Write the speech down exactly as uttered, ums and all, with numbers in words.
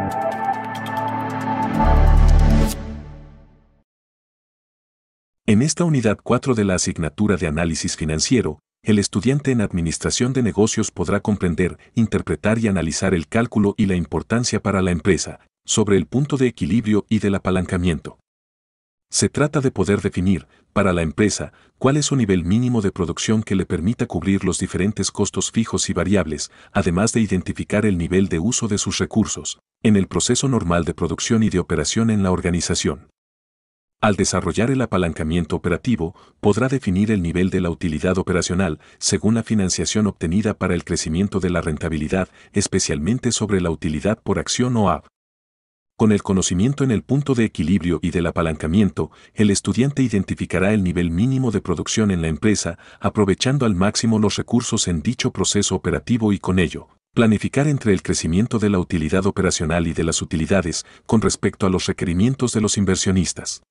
En esta unidad cuatro de la asignatura de Análisis Financiero, el estudiante en Administración de Negocios podrá comprender, interpretar y analizar el cálculo y la importancia para la empresa, sobre el punto de equilibrio y del apalancamiento. Se trata de poder definir, para la empresa, cuál es su nivel mínimo de producción que le permita cubrir los diferentes costos fijos y variables, además de identificar el nivel de uso de sus recursos, en el proceso normal de producción y de operación en la organización. Al desarrollar el apalancamiento operativo, podrá definir el nivel de la utilidad operacional según la financiación obtenida para el crecimiento de la rentabilidad, especialmente sobre la utilidad por acción o A B. Con el conocimiento en el punto de equilibrio y del apalancamiento, el estudiante identificará el nivel mínimo de producción en la empresa, aprovechando al máximo los recursos en dicho proceso operativo y con ello, planificar entre el crecimiento de la utilidad operacional y de las utilidades con respecto a los requerimientos de los inversionistas.